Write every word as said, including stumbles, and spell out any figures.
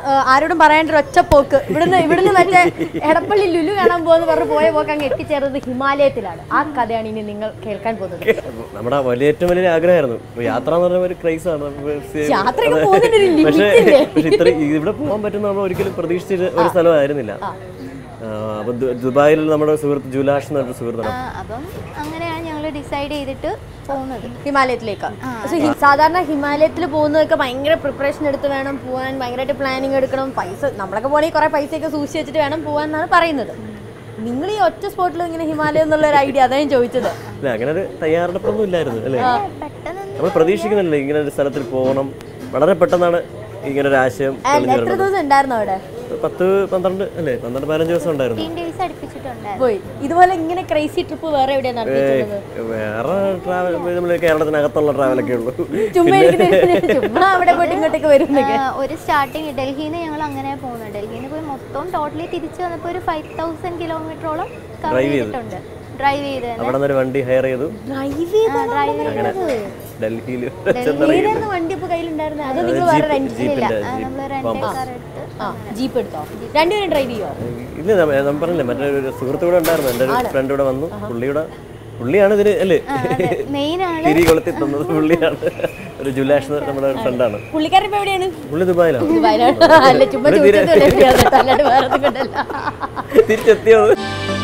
ആരോടും പറയേണ്ട ഒരു ഒറ്റ പോക്ക് ഇവിടുന്ന് ഇവിടുന്ന് മറ്റേ എടപ്പള്ളി ലുലു കാണാൻ പോകുന്ന പറഞ്ഞ് പോയ പോക്ക് അങ്ങ് എത്തിച്ചേർന്നത് ഹിമാലയത്തിലാണ്. ആ കഥയാണ് ഇനി നിങ്ങൾ കേൾക്കാൻ പോകുന്നത്. നമ്മുടെ വലിയ ഏറ്റവും വലിയ ആഗ്രഹമായിരുന്നു യാത്ര എന്ന് പറഞ്ഞ ഒരു ക്രൈസ് ആണ്. പക്ഷേ ഇത്ര ഇവിടെ പോകാൻ പറ്റുന്ന നമ്മൾ ഒരിക്കലും പ്രതീക്ഷിച്ച ഒരു സ്ഥലമായിരുന്നില്ല. അപ്പൊ ദുബായിൽ നമ്മുടെ സുഹൃത്ത് ജുലാഷ് എന്ന് പറഞ്ഞ സുഹൃത്താണ്. അപ്പം അങ്ങനെയാണ് ഞങ്ങൾ ഡിസൈഡ് ചെയ്തിട്ട് പോകുന്നത് ഹിമാലയത്തിലേക്ക്. സാധാരണ ഹിമാലയത്തിൽ പോകുന്നതൊക്കെ ഭയങ്കര പ്രിപ്പറേഷൻ എടുത്ത് വേണം പോകാൻ, ഭയങ്കരമായിട്ട് പ്ലാനിങ് എടുക്കണം, പൈസ നമ്മളൊക്കെ പോകണമെങ്കിൽ കുറെ പൈസയൊക്കെ സൂക്ഷിച്ച് വെച്ചിട്ട് വേണം പോകാൻ എന്നാണ് പറയുന്നത്. നിങ്ങൾ ഈ ഒറ്റ സ്പോട്ടിൽ ഇങ്ങനെ ഹിമാലയം എന്നുള്ള ഒരു ഐഡിയ അതാ ഞാൻ ചോദിച്ചത്. അങ്ങനെ ഒരു തയ്യാറെടുപ്പൊന്നും ഇല്ലായിരുന്നു അല്ലേ, നമ്മൾ പ്രതീക്ഷിക്കുന്നില്ലേ ഇങ്ങനെ ഒരു സ്ഥലത്തിൽ പോകണം. വളരെ പെട്ടെന്നാണ് ഇങ്ങനെ ഒരു ആശയം. എത്ര ദിവസം ഉണ്ടായിരുന്നു അവിടെ? പത്ത് പന്ത്രണ്ട് അല്ലേ പന്ത്രണ്ട് പതിനഞ്ച് ദിവസം ഉണ്ടായിരുന്നു. പോയി ഇതുപോലെ ഇങ്ങനെ ക്രൈസി ട്രിപ്പ് വേറെ എവിടെയാണ് നടത്തിയിട്ടുള്ളത്? വേറെ ട്രാവൽ നമ്മൾ കേരളത്തിനകത്തുള്ള ട്രാവലൊക്കെ ഉള്ളൂ. ചുമ്മാ അവിടെ പോയിട്ട് ഇങ്ങോട്ടേക്ക് വരും. ഒരു സ്റ്റാർട്ടിങ് ഡൽഹിയിൽ നിന്ന് ഞങ്ങൾ അങ്ങനെ പോകുന്നത്. ഡൽഹിയിൽ നിന്ന് പോയി മൊത്തം ടോട്ടലി തിരിച്ചു വന്നപ്പോൾ ഒരു ഫൈവ് തൗസൻഡ് കിലോമീറ്ററോളം കവർ ചെയ്തിട്ടുണ്ട്. ഡ്രൈവ് ചെയ്ത് അവിടെ ഒരു വണ്ടി ഹയർ ചെയ്തു. ഡ്രൈവ് ചെയ്ത് ഡൽഹിയിൽ വണ്ടി ഇപ്പൊ കയ്യിലുണ്ടായിരുന്നു. അത് നിങ്ങൾ വേറെ റെന്റ് ജീപ്പ് എടുത്തോ? രണ്ടുപേരും ഡ്രൈവ് ചെയ്യോ? ഇല്ല, ഞാൻ പറഞ്ഞില്ലേ മറ്റൊരു സുഹൃത്ത് കൂടെ ഉണ്ടായിരുന്നു. എൻ്റെ ഒരു ഫ്രണ്ട് ഇവിടെ വന്നു. പുള്ളിയുടെ പുള്ളിയാണ് ഇതിന് അല്ലേ തിരി കൊളുത്തി തന്നത്. പുള്ളിയാണ് ഒരു ജുലാഷ് നമ്മുടെ ഫ്രണ്ടാണ്. പുള്ളിക്കാരൻ ഇപ്പൊ എവിടെയാണ്? പുള്ളി ദുബായിലാണ്. തിരിച്ചെത്തിയത്